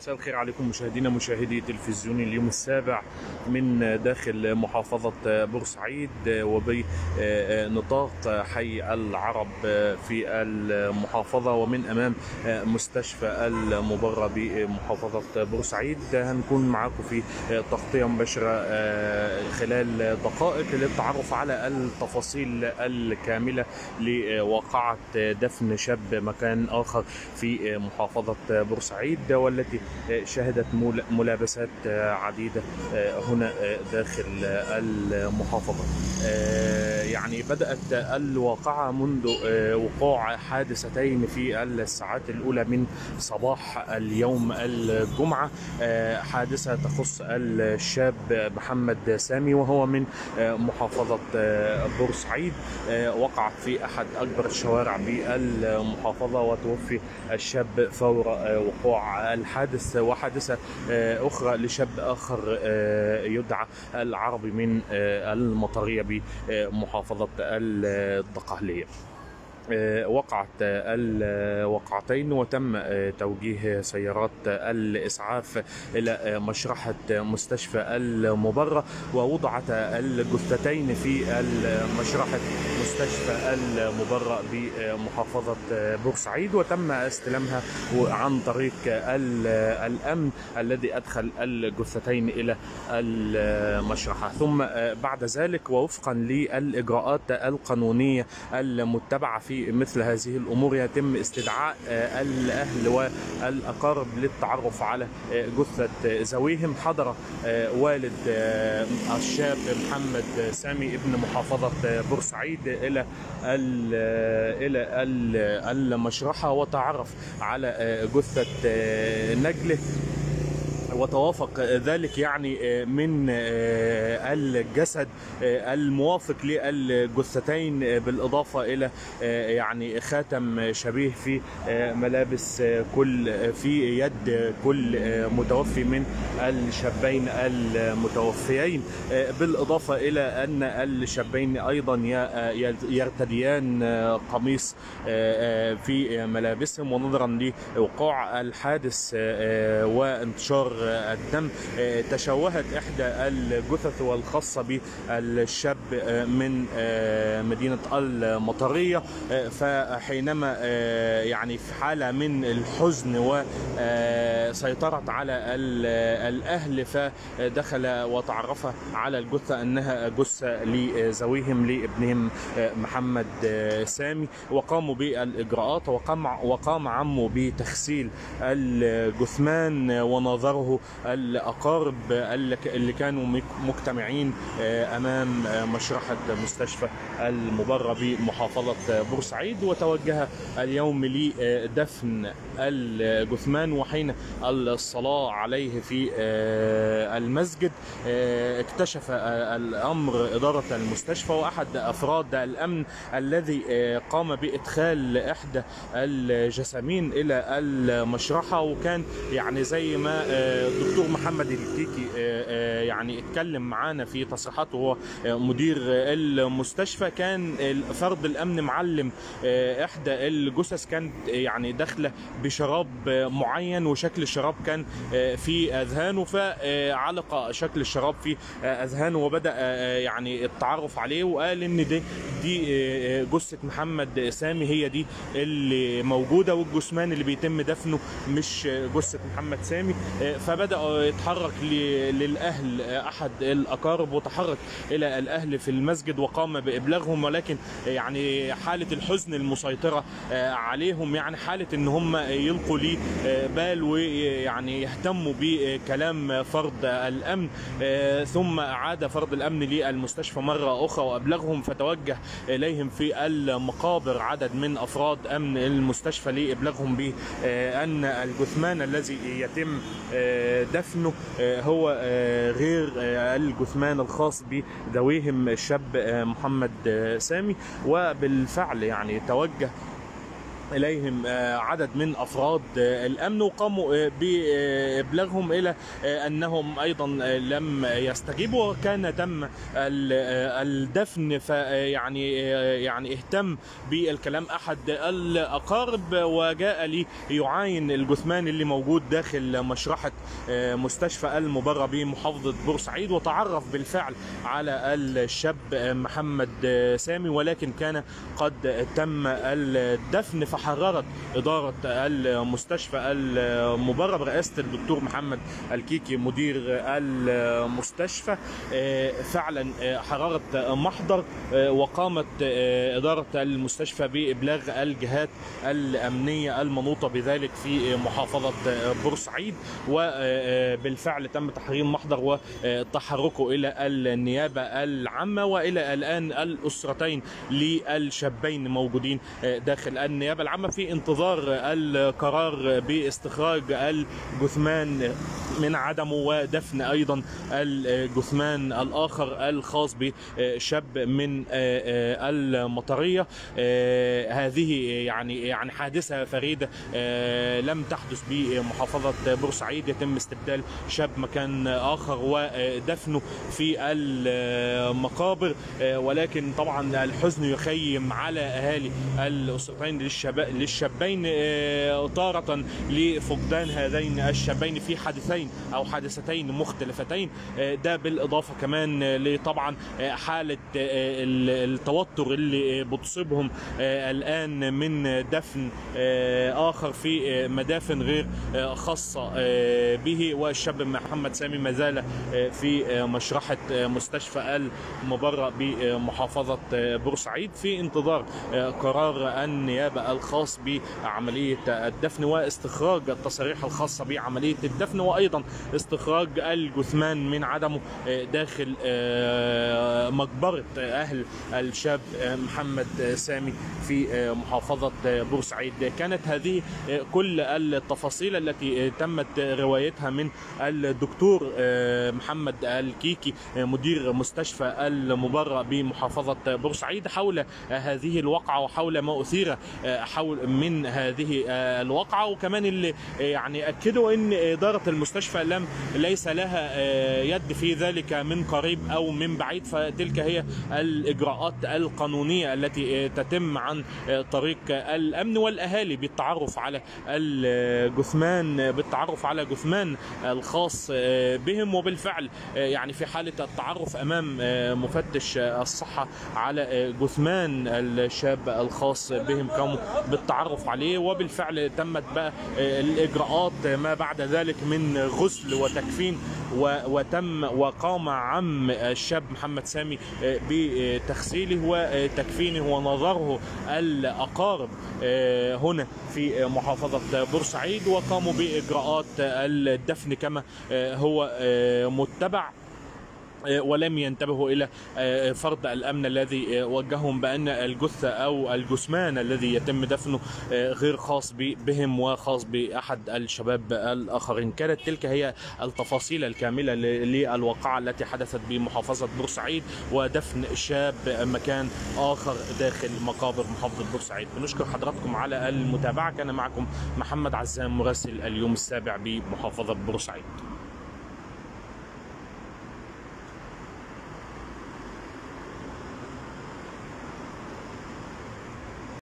مساء الخير عليكم مشاهدينا مشاهدي تلفزيون اليوم السابع من داخل محافظة بورسعيد وبنطاق حي العرب في المحافظة ومن أمام مستشفى المبرة بمحافظة بورسعيد. هنكون معاكم في تغطية مباشرة خلال دقائق للتعرف على التفاصيل الكاملة لواقعة دفن شاب مكان آخر في محافظة بورسعيد والتي شهدت ملابسات عديدة هنا داخل المحافظة. يعني بدأت الواقعة منذ وقوع حادثتين في الساعات الأولى من صباح اليوم الجمعة. حادثة تخص الشاب محمد سامي وهو من محافظة بورسعيد، وقعت في أحد أكبر الشوارع بالمحافظة وتوفي الشاب فور وقوع الحادث. وحادثة أخرى لشاب آخر يدعى العربي من المطرية بمحافظة الدقهلية. وقعت الوقعتين وتم توجيه سيارات الإسعاف إلى مشرحة مستشفى المبرة، ووضعت الجثتين في مشرحة مستشفى المبرة بمحافظة بورسعيد، وتم استلامها عن طريق الأمن الذي أدخل الجثتين إلى المشرحة. ثم بعد ذلك ووفقا للإجراءات القانونية المتبعة في مثل هذه الأمور يتم استدعاء الأهل والأقارب للتعرف على جثة ذويهم. حضر والد الشاب محمد سامي ابن محافظة بورسعيد إلى المشرحة وتعرف على جثة نجله، وتوافق ذلك يعني من الجسد الموافق للجثتين بالإضافة إلى يعني خاتم شبيه في ملابس في يد كل متوفي من الشابين المتوفيين، بالإضافة إلى أن الشابين أيضا يرتديان قميص في ملابسهم. ونظرا لوقوع الحادث وانتشار الدم تشوهت إحدى الجثث والخاصة بالشاب من مدينة المطرية، فحينما يعني في حالة من الحزن وسيطرت على الأهل فدخل وتعرف على الجثة أنها جثة لذويهم لابنهم محمد سامي، وقاموا بالإجراءات وقام عمه بتغسيل الجثمان ونظره الأقارب اللي كانوا مجتمعين أمام مشرحة مستشفى المبرة بمحافظة بورسعيد. وتوجه اليوم لدفن الجثمان، وحين الصلاة عليه في المسجد اكتشف الأمر إدارة المستشفى وأحد أفراد الأمن الذي قام بإدخال إحدى الجسامين إلى المشرحة. وكان يعني زي ما الدكتور محمد الكيكي يعني اتكلم معانا في تصريحاته وهو مدير المستشفى، كان فرد الامن معلم احدى الجثث كانت يعني داخله بشراب معين، وشكل الشراب كان في اذهانه، فعلق شكل الشراب في اذهانه وبدا يعني التعرف عليه، وقال ان دي جثه محمد سامي هي دي اللي موجوده، والجثمان اللي بيتم دفنه مش جثه محمد سامي. فبدأ يتحرك للأهل أحد الأقارب وتحرك إلى الأهل في المسجد وقام بإبلاغهم، ولكن يعني حالة الحزن المسيطرة عليهم يعني حالة إن هم يلقوا لي بال ويعني يهتموا بكلام فرد الأمن. ثم عاد فرد الأمن للمستشفى مرة أخرى وأبلغهم، فتوجه إليهم في المقابر عدد من أفراد أمن المستشفى لإبلاغهم بأن الجثمان الذي يتم دفنه هو غير الجثمان الخاص بذويهم الشاب محمد سامي. وبالفعل يعني توجه إليهم عدد من أفراد الأمن، وقاموا بإبلاغهم إلى أنهم أيضا لم يستجيبوا، وكان تم الدفن. يعني اهتم بالكلام أحد الأقارب وجاء ليعاين الجثمان اللي موجود داخل مشرحة مستشفى المبرة بمحافظة بورسعيد، وتعرف بالفعل على الشاب محمد سامي، ولكن كان قد تم الدفن. فحررت إدارة المستشفى المبرة برئاسة الدكتور محمد الكيكي مدير المستشفى فعلا حررت محضر، وقامت إدارة المستشفى بإبلاغ الجهات الأمنية المنوطة بذلك في محافظة بورسعيد، وبالفعل تم تحرير محضر وتحركه إلى النيابة العامة. وإلى الآن الأسرتين للشابين موجودين داخل النيابة العامة في انتظار القرار باستخراج الجثمان من عدمه، ودفن أيضا الجثمان الآخر الخاص بشاب من المطرية. هذه يعني حادثة فريدة لم تحدث بمحافظة بورسعيد، يتم استبدال شاب مكان آخر ودفنه في المقابر، ولكن طبعا الحزن يخيم على أهالي الأسرتين للشابين طارة لفقدان هذين الشابين في حادثين أو حادثتين مختلفتين. ده بالإضافة كمان لطبعا حالة التوتر اللي بتصيبهم الآن من دفن آخر في مدافن غير خاصة به، والشاب محمد سامي ما زال في مشرحة مستشفى المبرة بمحافظة بورسعيد في انتظار قرار النيابة الخاص بعملية الدفن واستخراج التصاريح الخاصة بعملية الدفن، وأيضا استخراج الجثمان من عدمه داخل مقبرة أهل الشاب محمد سامي في محافظة بورسعيد. كانت هذه كل التفاصيل التي تمت روايتها من الدكتور محمد الكيكي مدير مستشفى المبرة بمحافظة بورسعيد حول هذه الواقعة وحول ما أثير حول من هذه الواقعة. وكمان اللي يعني أكدوا أن إدارة المستشفى ليس لها يد في ذلك من قريب أو من بعيد، فتلك هي الإجراءات القانونية التي تتم عن طريق الأمن والأهالي بالتعرف على جثمان الخاص بهم. وبالفعل يعني في حالة التعرف أمام مفتش الصحة على جثمان الشاب الخاص بهم قاموا بالتعرف عليه، وبالفعل تمت بقى الإجراءات ما بعد ذلك من غسل وتكفين، وقام عم الشاب محمد سامي بتغسيله وتكفينه ونظره الأقارب هنا في محافظة بورسعيد، وقاموا بإجراءات الدفن كما هو متبع، ولم ينتبهوا إلى فرض الأمن الذي وجههم بأن الجثة أو الجثمان الذي يتم دفنه غير خاص بهم وخاص بأحد الشباب الآخرين. كانت تلك هي التفاصيل الكاملة للواقعة التي حدثت بمحافظة بورسعيد ودفن شاب مكان آخر داخل مقابر محافظة بورسعيد. بنشكر حضراتكم على المتابعة. كان معكم محمد عزام مراسل اليوم السابع بمحافظة بورسعيد.